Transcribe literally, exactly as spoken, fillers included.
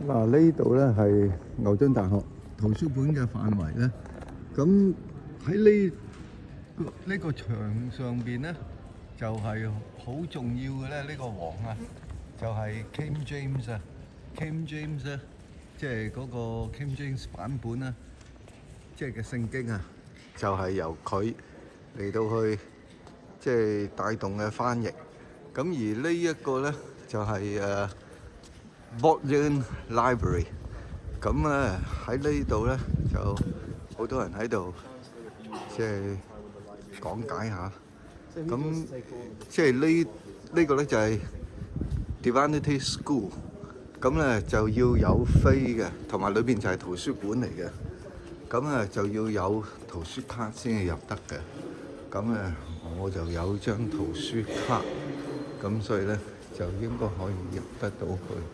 嗱，呢度咧係牛津大學圖書館嘅範圍咧。咁喺呢個呢個牆上邊咧，就係好重要嘅咧。呢個王啊，就係 King James 啊 ，King James 咧，即係嗰個 King James 版本啦，即係嘅聖經啊，就係由佢嚟到去即係帶動嘅翻譯。咁而呢一個咧就係誒 Bodleian Library。咁咧喺呢度咧就好多人喺度即係講解下。咁即係呢呢個咧就係 Divinity School。咁咧就要有飛嘅，同埋裏邊就係圖書館嚟嘅。咁咧就要有圖書卡先至入得嘅。咁咧我就有張圖書卡，咁所以咧就應該可以入得到去。